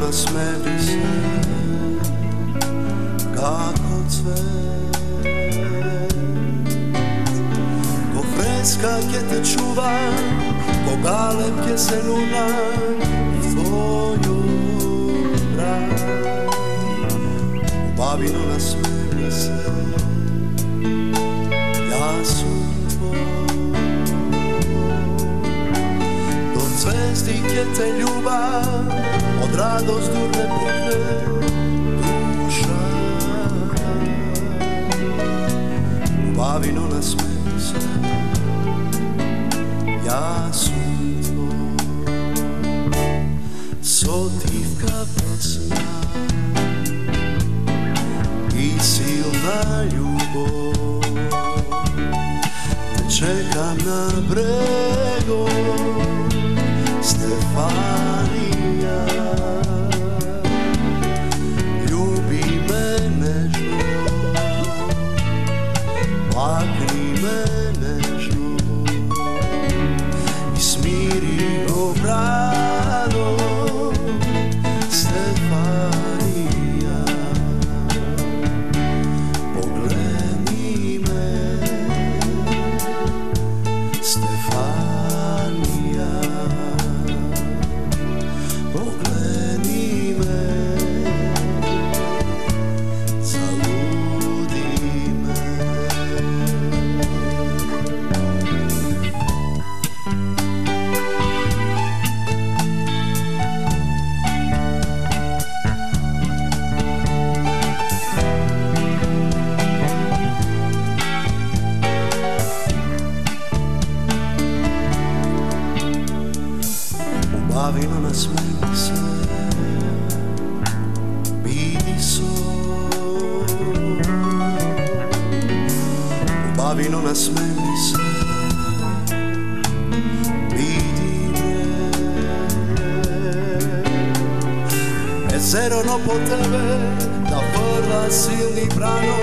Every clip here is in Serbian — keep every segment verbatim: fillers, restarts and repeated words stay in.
nasmeni se kako cvet, ko freska kje te čuva, ko galeb kje se luna tvoju bran. U bavino nasmeni se, ja sam tvoj. Do zvezdi kje te ljubav, od radost durne pukne duša. U bavino nasmeni se, ja sam tvoj. Sotivka pesna i silna ljubov, te čekam na bregu Stefanija. Ljubi me nežno, plakni me nežno i smiri obrano Stefanija. Pogleni me Stefanija, pogleni me, zaludi me. U bavino nasmeni se, bidi so. U bavino nasmeni se, vidi me. Ezero no potrebbe da vrla silni brano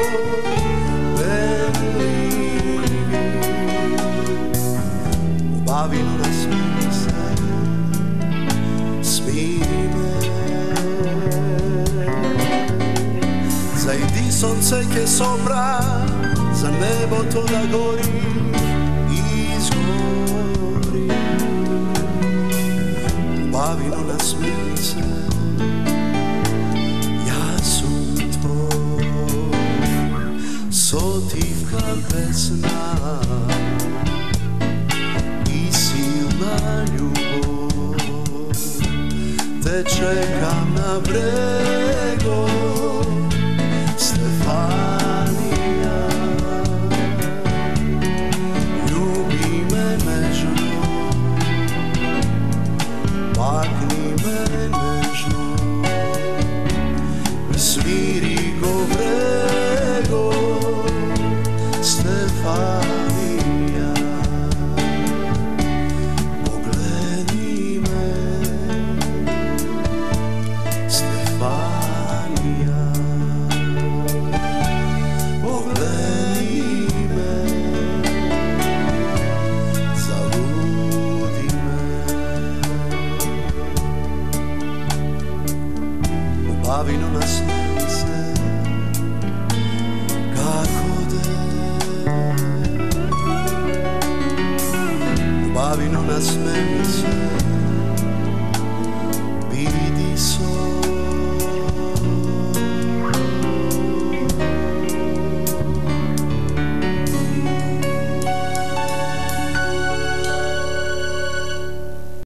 belivi. U bavino nasmeni se, smiri me. Zajdi sonce che sopra, za nebo to da gori i izgori. U bavino nasmeni se, ja sam tvoj. Sotivka pesna i silna ljubov, te čekam na bregu